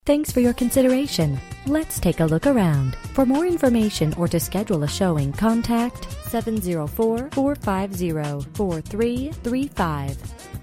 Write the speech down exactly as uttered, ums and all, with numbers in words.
Thanks for your consideration. Let's take a look around. For more information or to schedule a showing, contact seven zero four, four five zero, four three three five.